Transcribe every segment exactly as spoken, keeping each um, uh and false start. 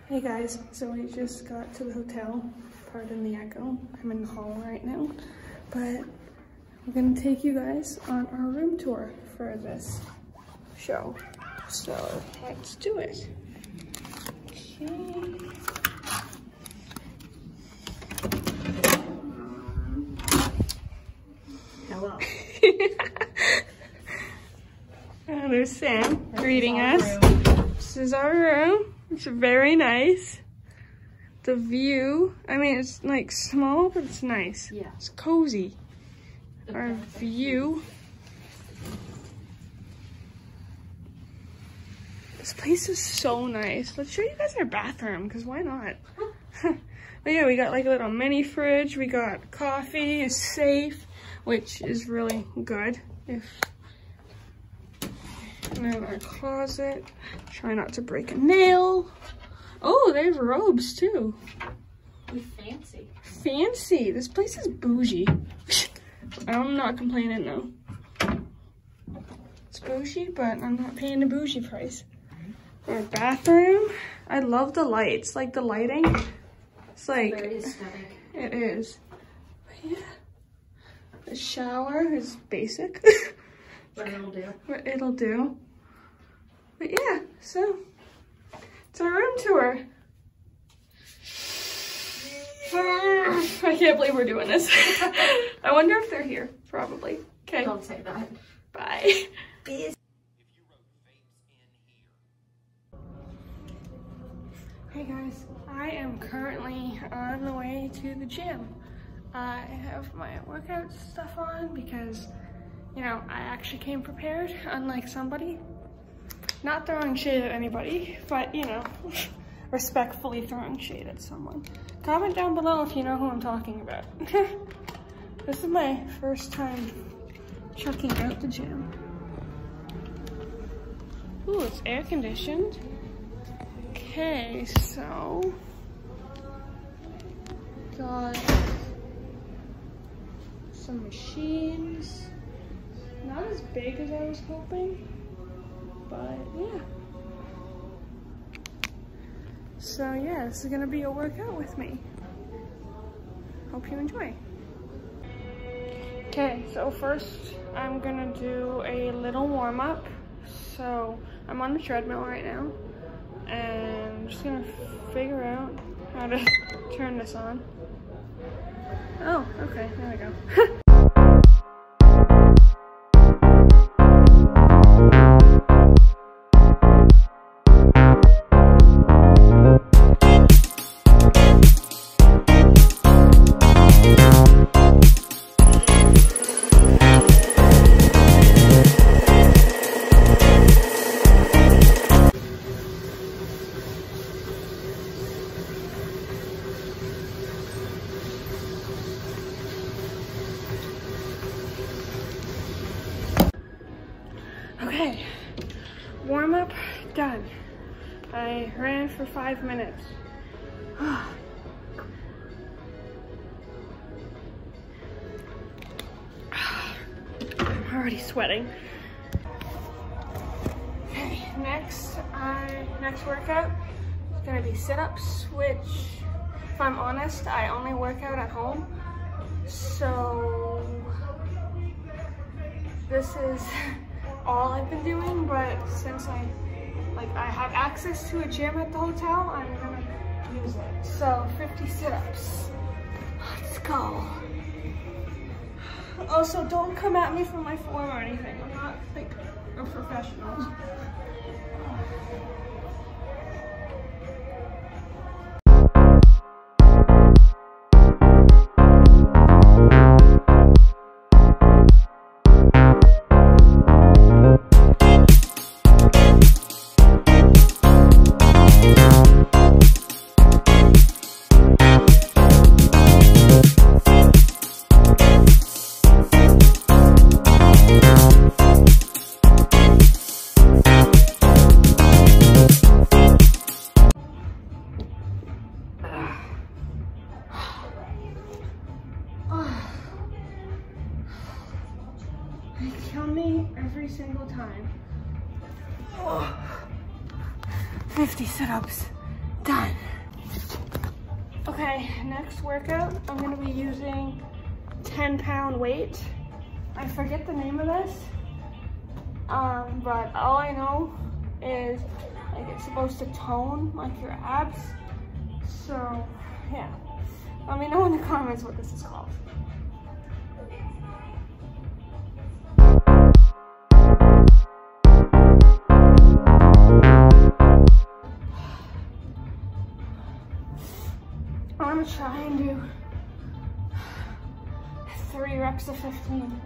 Hey guys, so we just got to the hotel. Pardon the echo. I'm in the hall right now, but we're gonna take you guys on our room tour for this show. So let's do it. Okay. Hello. Oh, there's Sam greeting us. Room. This is our room. It's very nice. The view, I mean, it's like small, but it's nice. Yeah. It's cozy. Our view. This place is so nice. Let's show you guys our bathroom, because why not? But yeah, we got like a little mini fridge. We got coffee, a safe, which is really good. If And then our closet. Try not to break a nail. Oh, they have robes too. We fancy. Fancy. This place is bougie. I'm not complaining though. It's bougie, but I'm not paying the bougie price. Our bathroom. I love the lights. Like the lighting. It's like Very aesthetic. It is. But yeah. The shower is basic. But it'll do. But it'll do. But yeah, so it's our room tour. I can't believe we're doing this. I wonder if they're here. Probably. Okay. Don't say that. Bye. Hey guys, I am currently on the way to the gym. I have my workout stuff on because, you know, I actually came prepared, unlike somebody. Not throwing shade at anybody, but, you know, respectfully throwing shade at someone. Comment down below if you know who I'm talking about. This is my first time checking out the gym. Ooh, it's air conditioned. Okay, so got some machines. Not as big as I was hoping, but yeah. So yeah, this is gonna be a workout with me. Hope you enjoy. Okay, so first I'm gonna do a little warm up. So I'm on the treadmill right now, and I'm just gonna figure out how to turn this on. Oh, okay, there we go. Okay, warm up done. I ran for five minutes. I'm already sweating. Okay, next, I next workout is gonna be sit-ups, which, if I'm honest, I only work out at home. So this is all I've been doing, but since I like I have access to a gym at the hotel, I'm gonna use it. So fifty sit-ups. Let's go. Also, don't come at me for my form or anything. I'm not like a professional. They kill me every single time. Oh. fifty sit-ups done. Okay, next workout, I'm gonna be using ten pound weight. I forget the name of this, um, but all I know is like it's supposed to tone like your abs. So yeah, let me know in the comments what this is called. I'm gonna try and do three reps of fifteen.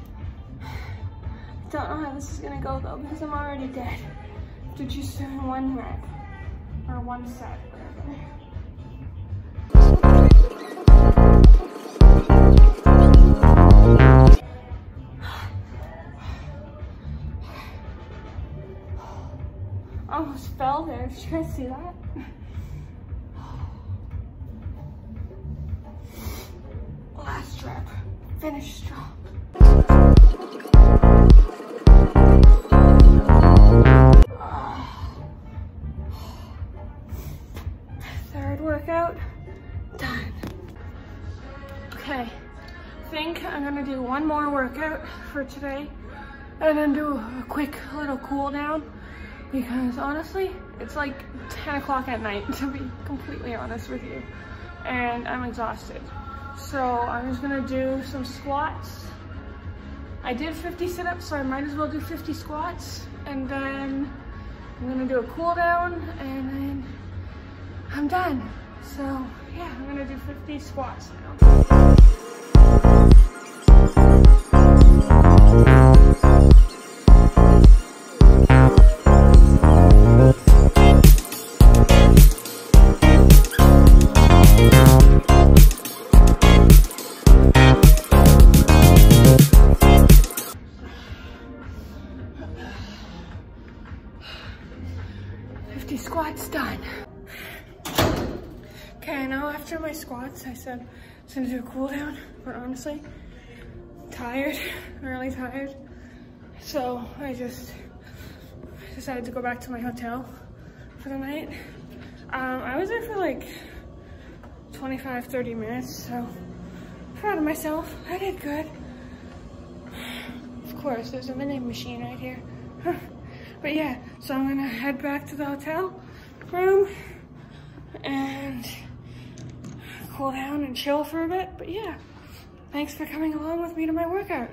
Don't know how this is gonna go though because I'm already dead. After just doing one rep or one set, whatever. I almost fell there. Did you guys see that? Last rep. Finish strong. Third workout done. Okay, I think I'm gonna do one more workout for today and then do a quick little cool down because honestly, it's like ten o'clock at night to be completely honest with you, and I'm exhausted. So I'm just gonna do some squats. I did fifty sit-ups, so I might as well do fifty squats. And then I'm gonna do a cool down and then I'm done. So yeah, I'm gonna do fifty squats now. fifty squats done. Okay, I know after my squats I said I was gonna do a cool down, but honestly, I'm tired, really tired. So I just decided to go back to my hotel for the night. Um, I was there for like twenty-five, thirty minutes, so proud of myself. I did good. Of course, there's a vending machine right here. But yeah, so I'm gonna head back to the hotel room and cool down and chill for a bit. But yeah, thanks for coming along with me to my workout.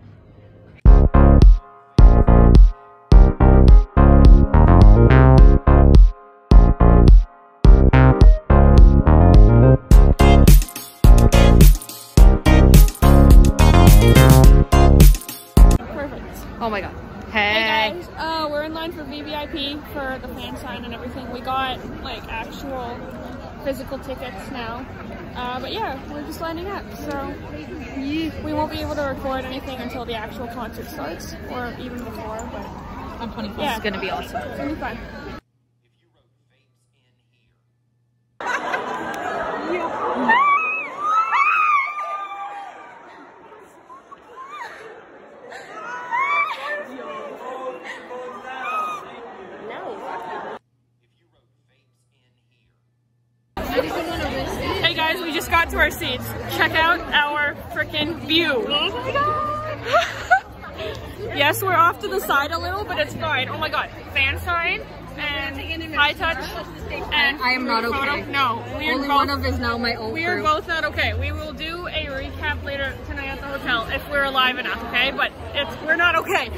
Perfect. Oh my god. Hey guys, uh, we're in line for V V I P for the fan sign and everything. We got like actual physical tickets now. Uh, but yeah, we're just lining up. So we won't be able to record anything until the actual concert starts or even before. But I'm twenty-four. yeah, It's gonna be awesome. It's gonna be fun. Hey guys, we just got to our seats. Check out our freaking view. Oh my god! Yes, we're off to the side a little, but it's fine. Oh my god, fan sign and high touch. And I am not okay. No, we are Only both, one of is now my own we are crew. both not okay. We will do a recap later tonight at the hotel if we're alive enough, okay? But it's we're not okay.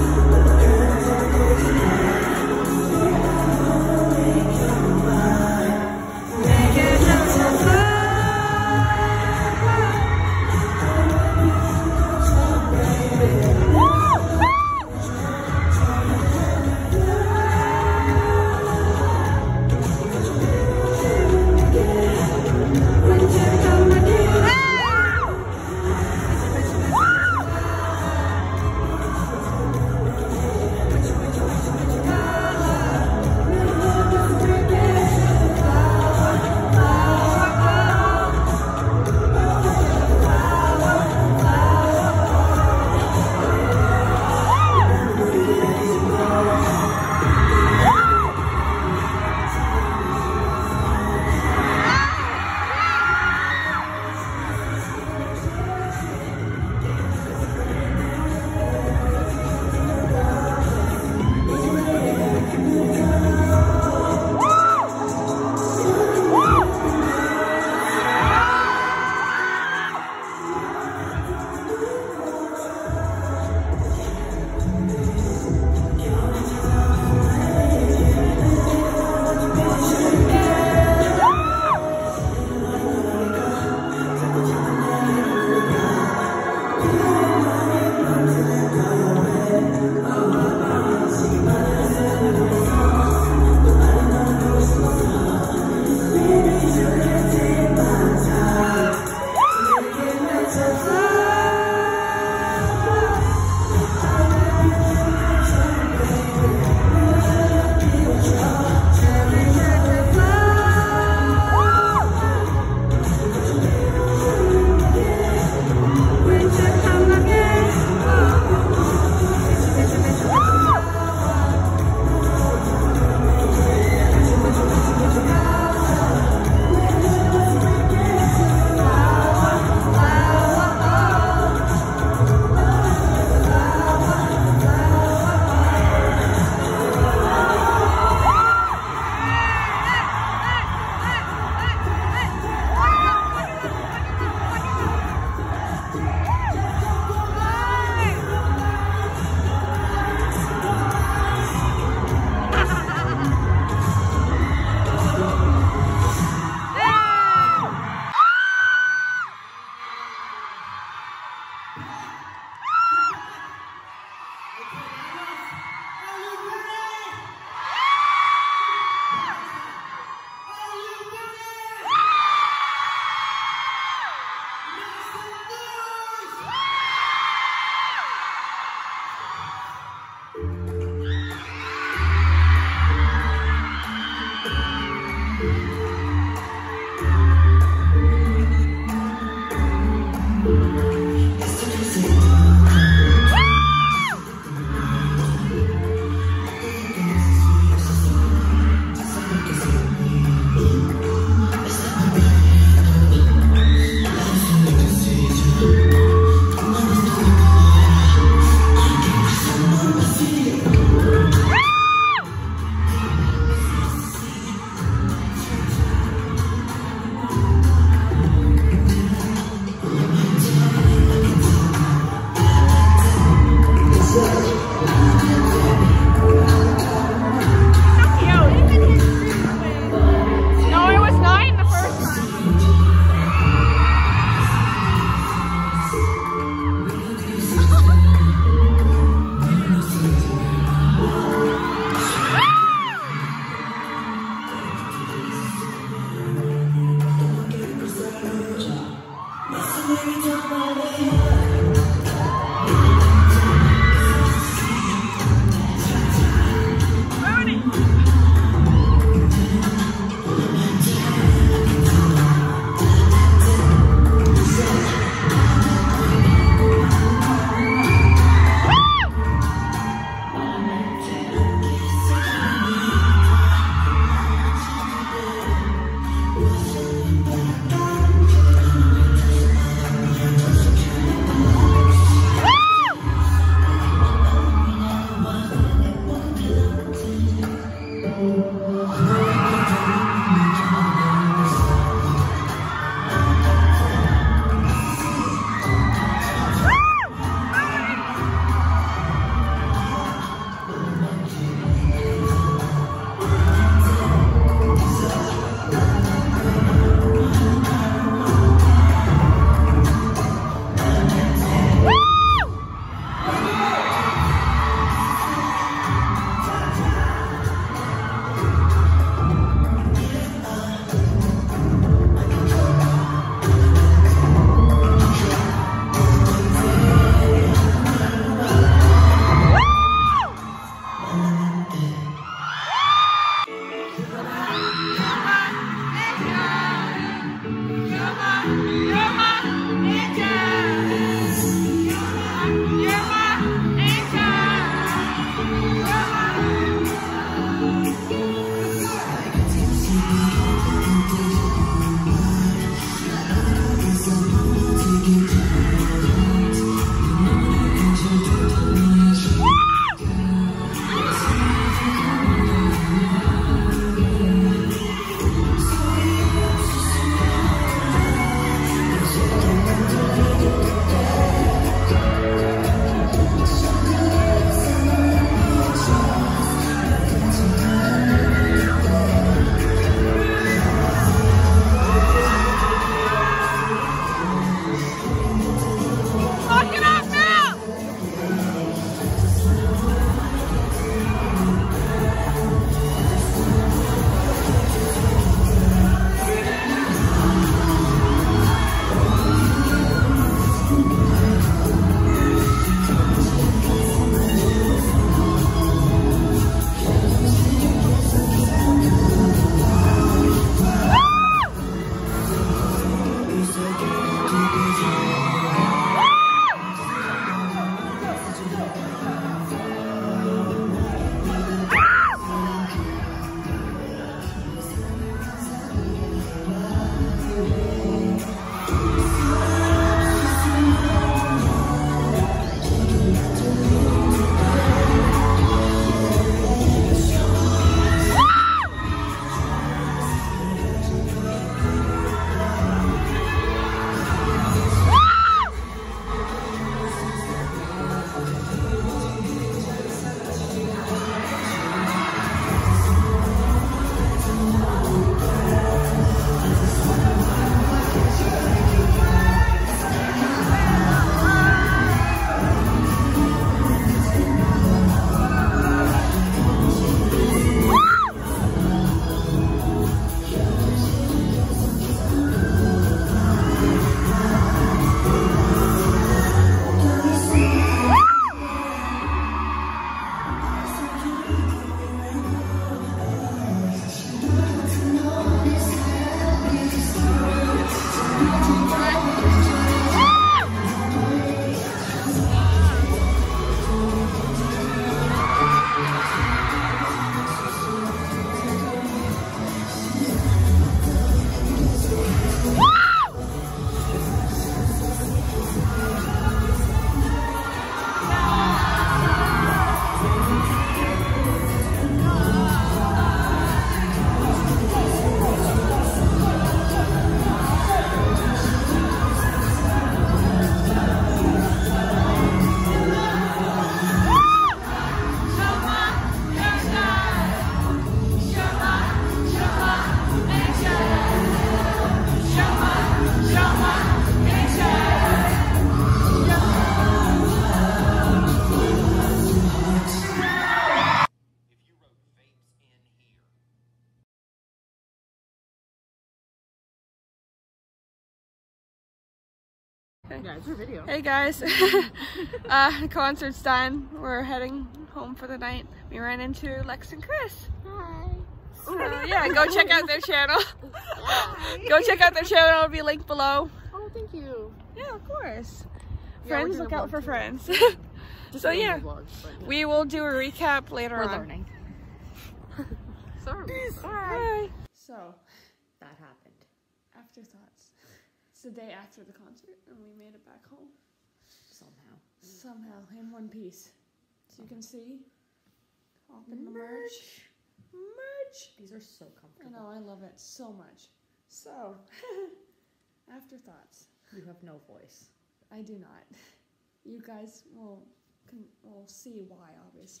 Okay. Yeah, it's a video. Hey guys, uh, the concert's done. We're heading home for the night. We ran into Lex and Chris. Hi. So yeah, go check out their channel. Go check out their channel. It'll be linked below. Oh, thank you. Yeah, of course. Yeah, Friends, we're look doing a out vlog for too. friends. Just So doing yeah, the vlog, but yeah. we will do a recap later We're on. learning. Sorry. Bye. So, That happened. afterthoughts. It's the day after the concert, and we made it back home Somehow. somehow in one piece. So you can see, hop in the merch. Merch. These are so I comfortable. know, I love it so much. So, afterthoughts. You have no voice. I do not. You guys will can, will see why, obviously.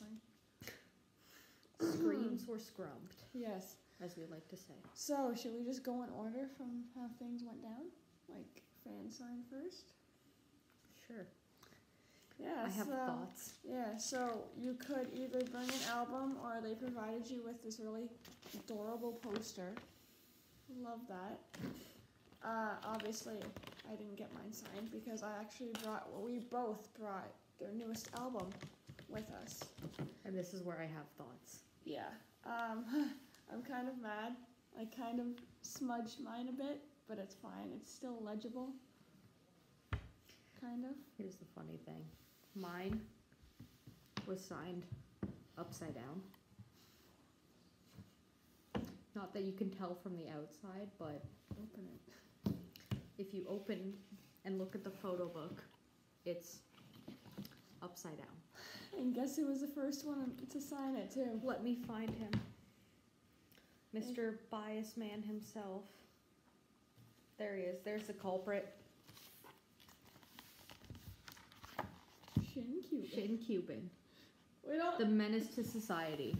Screams were scrumped, Yes. as we like to say. So, should we just go in order from how things went down? Like, fan sign first? Sure. Yeah, I have so, thoughts. Yeah, so you could either bring an album or they provided you with this really adorable poster. Love that. Uh, obviously, I didn't get mine signed because I actually brought, well, we both brought their newest album with us. And this is where I have thoughts. Yeah. Um, I'm kind of mad. I kind of smudged mine a bit, but it's fine. It's still legible. Kind of. Here's the funny thing. Mine was signed upside down. Not that you can tell from the outside, but Open it. if you open and look at the photo book, it's upside down. And guess who was the first one to sign it, too? Let me find him. Mister Bias Man himself. There he is. There's the culprit. Shin Cupid. Shin Cuban. We don't. The menace to society.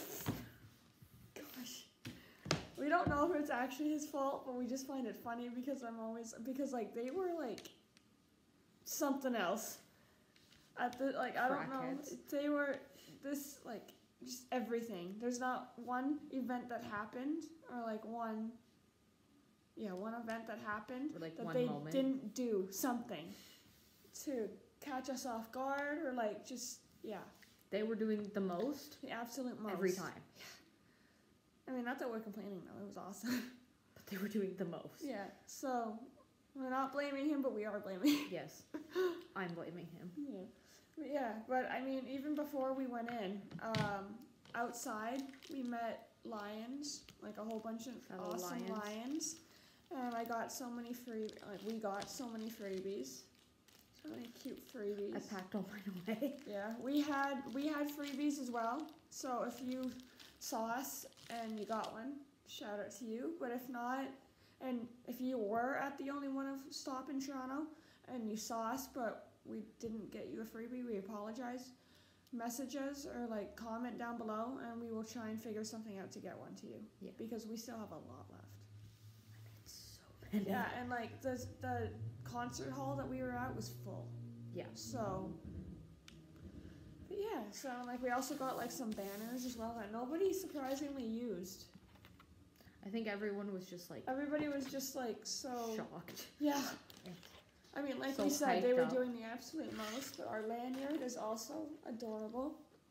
Gosh. We don't know if it's actually his fault, but we just find it funny because I'm always because like they were like something else. At the like I don't know. Crackheads. They were this like just everything. There's not one event that happened or like one yeah, one event that happened Or like that one they moment. didn't do something to catch us off guard or like just yeah, They were doing the most the absolute most. every time. I mean, not that we're complaining though. It was awesome. But they were doing the most. Yeah. So we're not blaming him, but we are blaming. Yes. I'm blaming him. Yeah. But yeah, but I mean, even before we went in, um, outside we met lions, like a whole bunch of Fellow awesome lions. lions, and I got so many free, like we got so many freebies, so many cute freebies. I packed all mine away. Yeah, we had we had freebies as well. So if you saw us and you got one, shout out to you. But if not, and if you were at the only one of Stop in Toronto and you saw us, but we didn't get you a freebie, we apologize. Message us or like comment down below, and we will try and figure something out to get one to you. Yeah. Because we still have a lot left. So many. Yeah, and like the the concert hall that we were at was full. Yeah. So, but yeah, so like we also got like some banners as well that nobody surprisingly used. I think everyone was just like Everybody was just like so, shocked. yeah. I mean, like So we said, they hyped were up. doing the absolute most, but our lanyard is also adorable.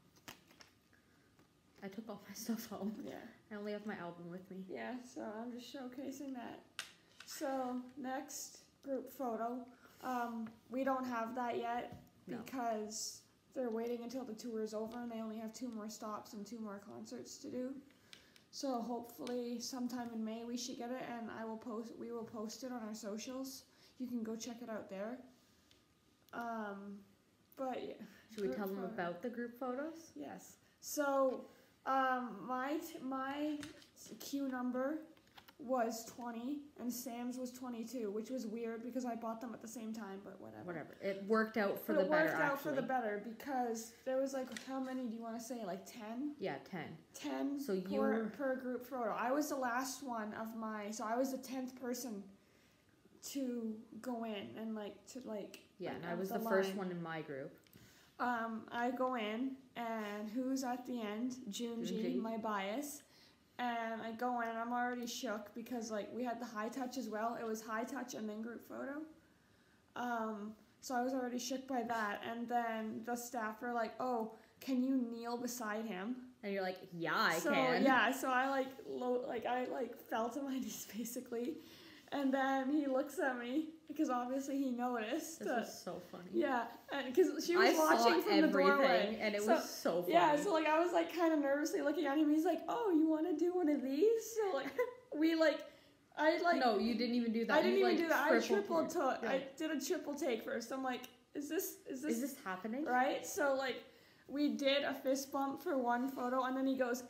I took all my stuff home. Yeah, I only have my album with me. yeah, so I'm just showcasing that. So, next group photo. Um, we don't have that yet No. because they're waiting until the tour is over and they only have two more stops and two more concerts to do. So hopefully sometime in May we should get it, and I will post. We will post it on our socials. You can go check it out there. Um, but yeah, Should we group tell them photo. about the group photos? Yes. So um, my t- my queue number was twenty and Sam's was twenty-two, which was weird because I bought them at the same time. But whatever. Whatever. It worked out for but the it better, worked out actually. for the better because there was like, how many do you want to say? Like ten? Yeah, ten. ten So you per, were- per group photo. I was the last one of my, so I was the tenth person to go in and like to like. Yeah, like, and I of was the the first line. one in my group. Um, I go in and who's at the end? Junji, Junji. my bias. And I go in and I'm already shook because like we had the high touch as well. It was high touch and then group photo. Um, so I was already shook by that. And then the staff were like, oh, can you kneel beside him? And you're like, yeah, I so, can. Yeah, so I like, lo- like I like fell to my knees basically. And then he looks at me because obviously he noticed. This uh, was so funny. Yeah, because she was I watching saw from the everything, doorway. and it so, was so funny. Yeah, so like I was like kind of nervously looking at him. He's like, "Oh, you want to do one of these?" So like we like, I like. No, you didn't even do that. I didn't you, even like, do that. I triple took. Yeah. I did a triple take first. I'm like, "Is this? Is this? Is this happening?" Right?" So like, we did a fist bump for one photo, and then he goes.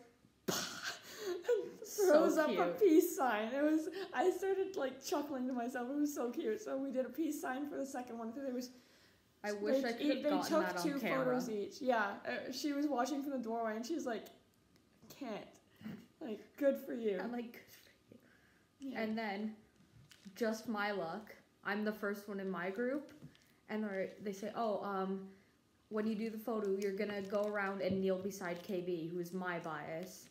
throws So up a cute. peace sign. It was. I started like chuckling to myself. It was so cute. So we did a peace sign for the second one because there was. I wish they, I could have They gotten took that on two camera. photos each. Yeah, uh, she was watching from the doorway and she's like, "Can't." Like, good for you. I'm like, good for you. Yeah. And then, just my luck, I'm the first one in my group, and they're- they say, oh, um, when you do the photo, you're gonna go around and kneel beside K B, who is my bias.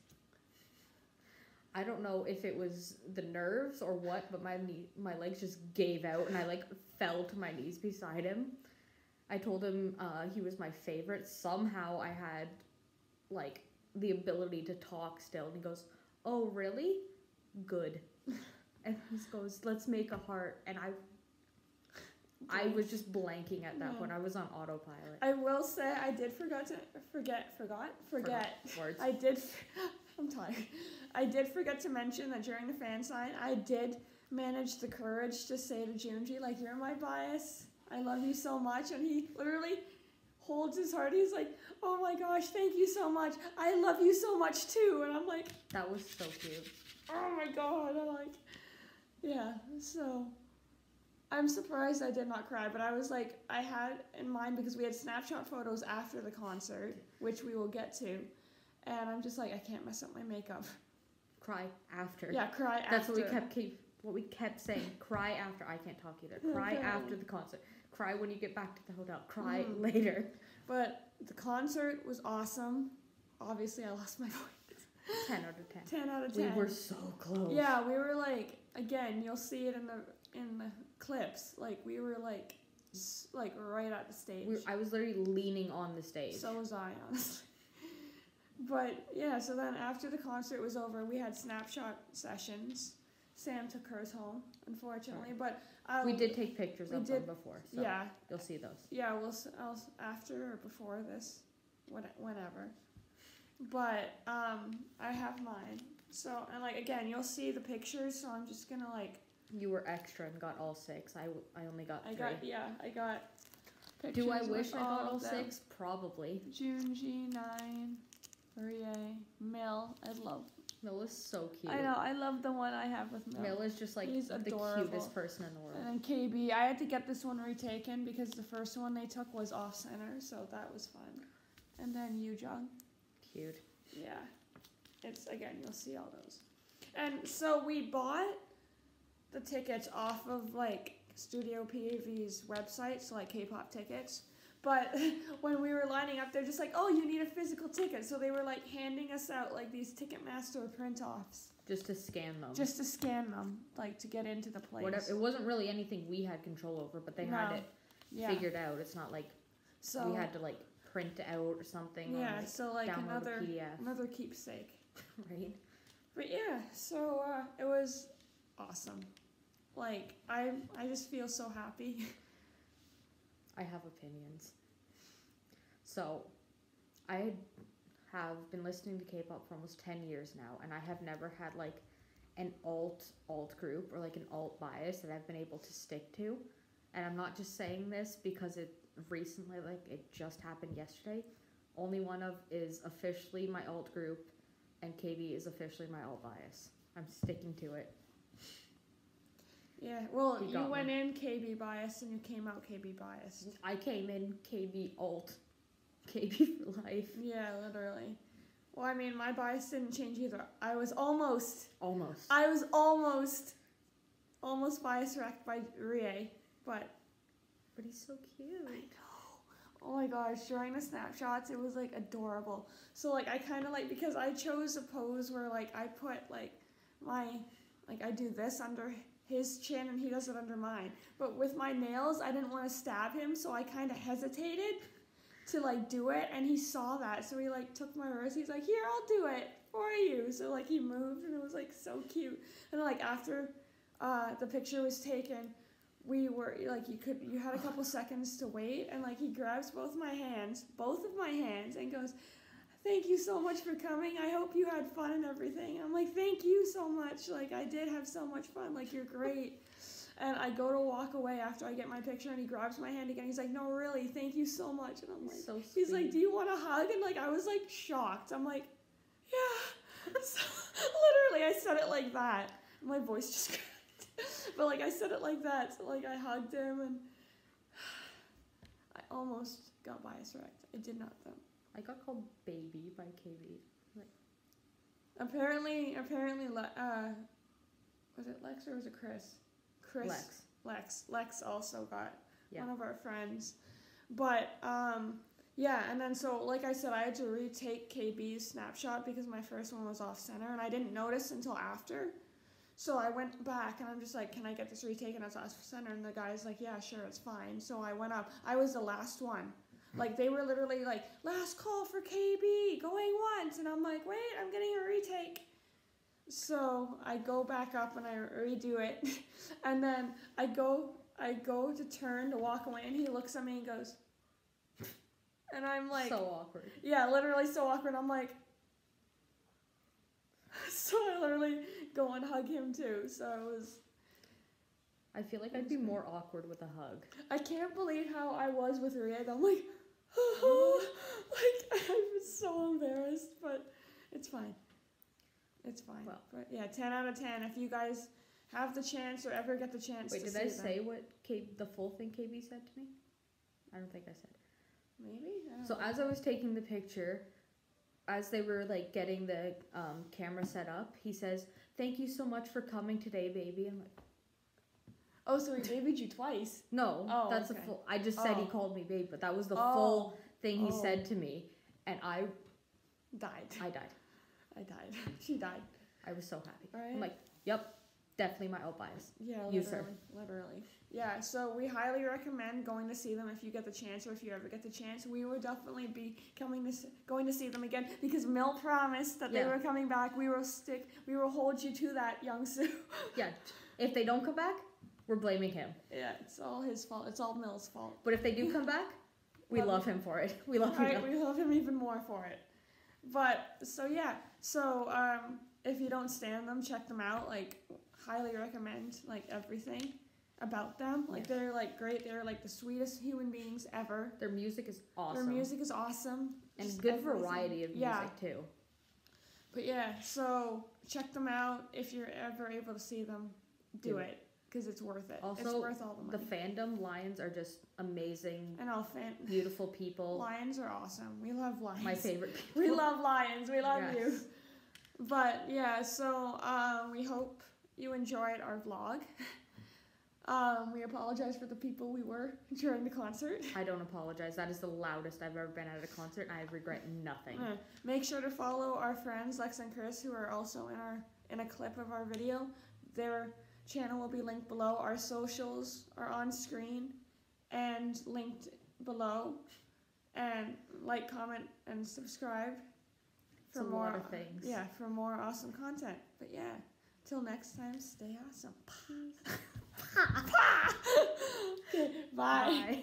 I don't know if it was the nerves or what, but my knee, my legs just gave out, and I like fell to my knees beside him. I told him uh, he was my favorite. Somehow I had like the ability to talk still, and he goes, "Oh, really? Good." And he goes, "Let's make a heart," and I. I was just blanking at that Yeah. point. I was on autopilot. I will say I did forget to forget forgot forget. Forgot words. I did. I'm tired. I did forget to mention that during the fan sign, I did manage the courage to say to Junji, like, "You're my bias. I love you so much," and he literally holds his heart. He's like, "Oh my gosh, thank you so much. I love you so much too." And I'm like, That was so cute. "Oh my god!" I'm like, yeah. So I'm surprised I did not cry, but I was like, I had in mind because we had snapshot photos after the concert, which we will get to, and I'm just like, I can't mess up my makeup. Cry after. Yeah, cry after. That's what we kept keep what we kept saying. Cry after. I can't talk either. Cry Okay. after the concert. Cry when you get back to the hotel. Cry Mhm. later. But the concert was awesome. Obviously, I lost my voice. Ten out of ten. ten out of We ten. were so close. Yeah, we were like, again, you'll see it in the in the clips. Like we were like, s- like right at the stage. We, I was literally leaning on the stage. So was I, honestly. But yeah, so then after the concert was over, we had snapshot sessions. Sam took hers home, unfortunately, but I'll, we did take pictures we of did- them before, so Yeah, you'll see those. yeah. We'll s- I'll, s- after or before this, what, whenever. But um, I have mine. So and like again, you'll see the pictures. So I'm just gonna like You were extra and got all six. I, w- I only got I three. got yeah I got. Pictures Do I with wish I got all of them. six? Probably. Junji, Nine, Rie, Mill. I love. Mill is so cute. I know. I love the one I have with Mill. Mill is just like He's the adorable. cutest person in the world. And then K B, I had to get this one retaken because the first one they took was off center, so that was fun. And then Yujong, Cute. yeah, it's again you'll see all those. And so we bought the tickets off of like Studio P A V's website, so like K-pop tickets. But when we were lining up, they're just like, "Oh, you need a physical ticket." So they were like handing us out like these Ticketmaster print-offs Just to scan them. just to scan them, like to get into the place. Whatever. It wasn't really anything we had control over, but they had No. it yeah. figured out. It's not like So we had to like print out or something. yeah, or, like, so like download another a P D F. another keepsake. Right. But yeah, so uh, it was awesome. Like I I just feel so happy. I have opinions. So, I have been listening to K-pop for almost ten years now, and I have never had like an alt alt group or like an alt bias that I've been able to stick to. And I'm not just saying this because it recently, like it just happened yesterday. Only one of is officially my alt group, and K B is officially my alt bias. I'm sticking to it. Yeah, well, You you, got went me. in K B bias and you came out K B biased. I came in K B alt, K B for life. Yeah, literally. Well, I mean, my bias didn't change either. I was almost, Almost. I was almost, almost bias wrecked by Rie, but But he's so cute. I know. Oh my gosh, during the snapshots, it was like adorable. So like I kind of like, because I chose a pose where like I put like my, like I do this under his chin and he does it under mine. But with my nails, I didn't want to stab him, so I kind of hesitated to like do it, and he saw that, so he like took my wrist. He's like, "Here, I'll do it for you." So like he moved, and it was like so cute. And then, like after uh, the picture was taken, we were like, you could you had a couple seconds to wait, and like he grabs both my hands, both of my hands, and goes, "Thank you so much for coming. I hope you had fun and everything." I'm like, "Thank you so much. Like I did have so much fun. Like you're great." And I go to walk away after I get my picture, and he grabs my hand again. He's like, "No, really, thank you so much." And I'm like, So he's like, sweet. "Do you want a hug?" And like I was like shocked. I'm like, "Yeah." So, literally, I said it like that. My voice just cracked. But like I said it like that. So like I hugged him, and I almost got bias wrecked. I did not though. I got called baby by K B. Apparently, apparently, Le- uh, was it Lex or was it Chris? Chris. Lex. Lex. Lex also got Yeah. one of our friends. But, um, yeah, and then so, like I said, I had to retake K B's snapshot because my first one was off center, and I didn't notice until after. So I went back, and I'm just like, "Can I get this retaken as off center?" And the guy's like, "Yeah, sure, it's fine." So I went up. I was the last one. Like, they were literally like, "Last call for K B, going once." And I'm like, "Wait, I'm getting a retake." So I go back up and I redo it. And then I go, I go to turn to walk away, and he looks at me and goes, and I'm like, So awkward. yeah, literally so awkward. I'm like, so I literally go and hug him too. So it was, I feel like I'd be more awkward with a hug. I can't believe how I was with Riyadh. I'm like, like I was so embarrassed, but it's fine. It's fine. Well. But yeah, ten out of ten. If you guys have the chance or ever get the chance Wait, to did see I them. say what K- the full thing K B said to me? I don't think I said. Maybe? I don't So know. as I was taking the picture, as they were like getting the um, camera set up, he says, "Thank you so much for coming today, baby." I'm like, Oh, so he babied you twice. no, Oh, that's okay. a full. I just said he Oh. called me babe, but that was the Oh. full thing he Oh. said to me, and I, Died. I died. I died. She died. I was so happy. Right? I'm like, yep, definitely my out bias. Yeah, You, literally. sir. Literally. Yeah, so we highly recommend going to see them if you get the chance, or if you ever get the chance. We will definitely be coming to s- going to see them again because Mel promised that they Yeah. were coming back. We will stick. We will hold you to that, Young Soo. Yeah, if they don't come back, we're blaming him. Yeah, it's all his fault. It's all Mel's fault. But if they do come back, we Love love him for it. We love him. Right, we love him even more for it. But so yeah, so um, if you don't stand them, check them out. Like, highly recommend like everything about them. Like, Yes. they're like great. They're like the sweetest human beings ever. Their music is awesome. Their music is awesome. and Just good everything. variety of music Yeah. too. But yeah, so check them out if you're ever able to see them. Do, Do it because it's worth it. it's Also, worth all the The money. fandom lions are just amazing, and all fan beautiful people. lions are awesome. We love lions. My favorite people. We love lions. We love you. Yes. But yeah, so um, we hope you enjoyed our vlog. Um, we apologize for the people we were during the concert. I don't apologize. That is the loudest I've ever been at a concert, and I regret nothing. Uh, Make sure to follow our friends Lex and Chris, who are also in our in a clip of our video. Their channel will be linked below. Our socials are on screen and linked below. And like, comment, and subscribe It's a lot of things. Yeah, for more awesome content. But yeah, till next time, stay awesome. Okay, bye. Bye.